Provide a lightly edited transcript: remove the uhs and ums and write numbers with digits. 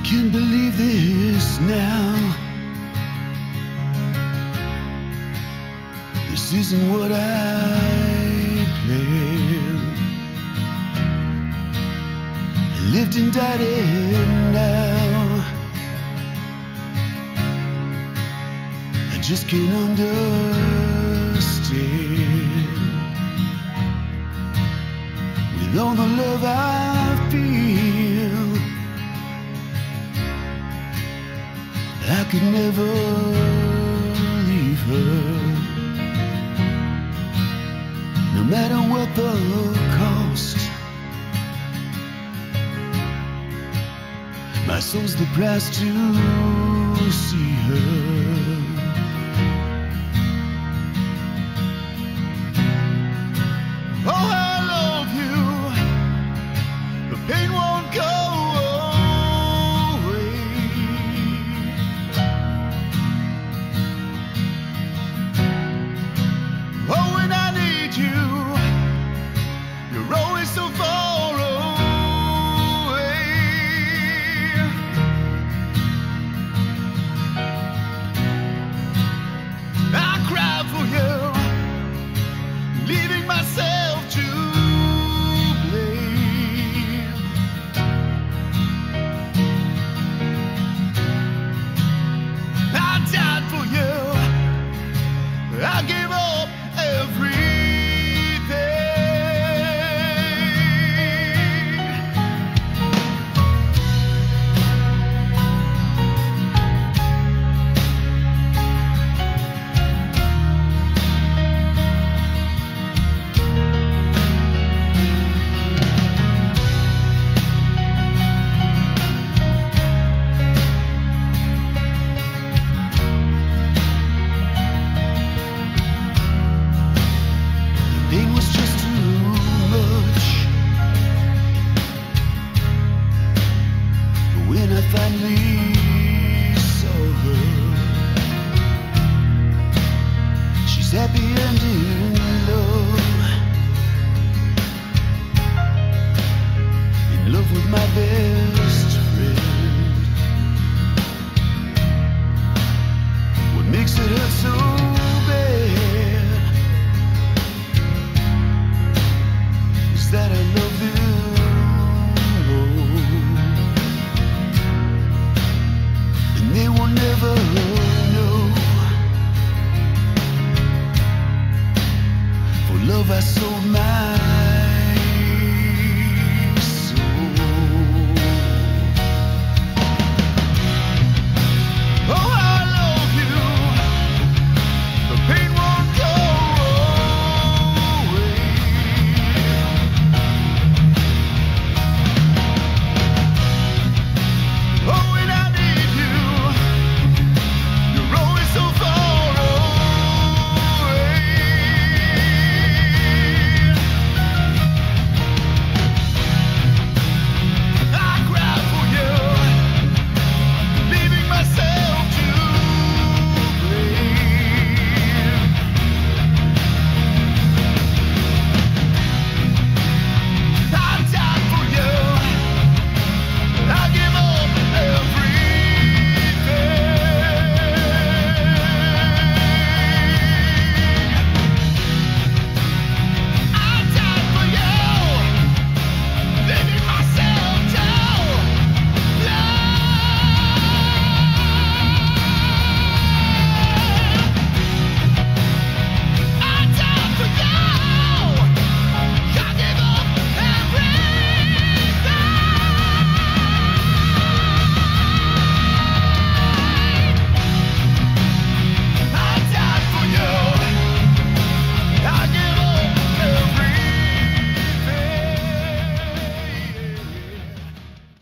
Can't believe this now. This isn't what I planned. I lived and died and now I just can't understand. With all the love I feel, I could never leave her, no matter what the cost. My soul's the price to see her. Oh, I love you. The pain won't go away. Oh, when I need you, you're always so far away. I cry for you, leaving myself to blame. I died for you, I gave up everything. The pain was just too much. But when I finally saw her, she's happy and in love with my best friend. What makes it hurt so bad is that I love them more, and they will never know. For love I sold my